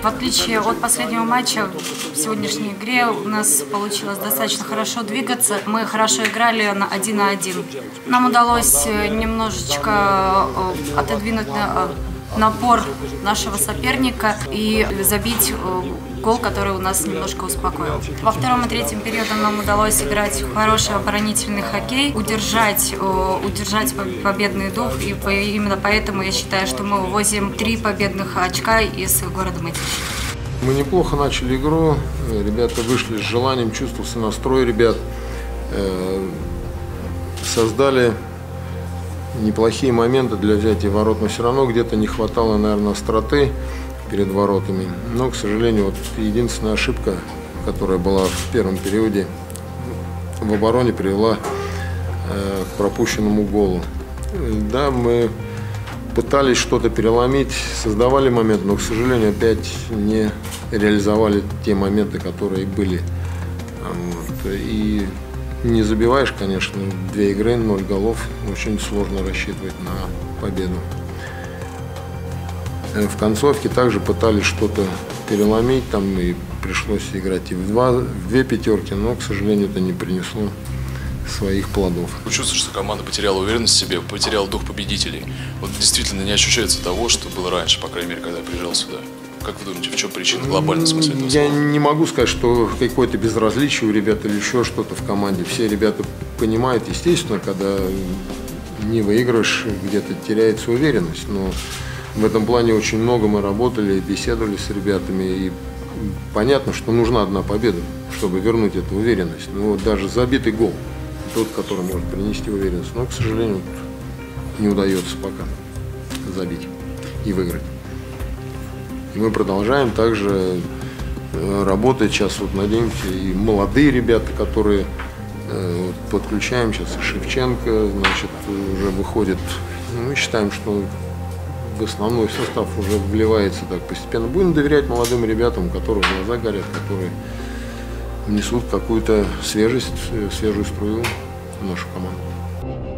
В отличие от последнего матча, в сегодняшней игре у нас получилось достаточно хорошо двигаться. Мы хорошо играли на 1-1. Нам удалось немножечко отодвинуть напор нашего соперника и забить гол, который у нас немножко успокоил. Во втором и третьем периоде нам удалось играть в хороший оборонительный хоккей, удержать победный дух, и именно поэтому я считаю, что мы вывозим 3 победных очка из города Мытищи. Мы неплохо начали игру, ребята вышли с желанием, чувствовался настрой ребят, создали неплохие моменты для взятия ворот, но все равно где-то не хватало, наверное, остроты перед воротами. Но, к сожалению, вот единственная ошибка, которая была в первом периоде в обороне, привела к пропущенному голу. Да, мы пытались что-то переломить, создавали момент, но, к сожалению, опять не реализовали те моменты, которые были. Вот. И не забиваешь, конечно, 2 игры, 0 голов, очень сложно рассчитывать на победу. В концовке также пытались что-то переломить, там и пришлось играть и в 2 пятерки, но, к сожалению, это не принесло своих плодов. Чувствую, что команда потеряла уверенность в себе, потеряла дух победителей. Вот действительно не ощущается того, что было раньше, по крайней мере, когда я приезжал сюда. Как вы думаете, в чем причина, глобальный смысл этого слова? Я не могу сказать, что какое-то безразличие у ребят или еще что-то в команде. Все ребята понимают, естественно, когда не выигрываешь, где-то теряется уверенность. Но в этом плане очень много мы работали, беседовали с ребятами. И понятно, что нужна одна победа, чтобы вернуть эту уверенность. Но даже забитый гол, тот, который может принести уверенность. Но, к сожалению, не удается пока забить и выиграть. И мы продолжаем также работать. Сейчас вот надеемся и молодые ребята, которые подключаем. Сейчас и Шевченко, значит, уже выходит. Мы считаем, что в основной состав уже вливается так постепенно. Будем доверять молодым ребятам, у которых глаза горят, которые внесут какую-то свежесть, свежую струю в нашу команду.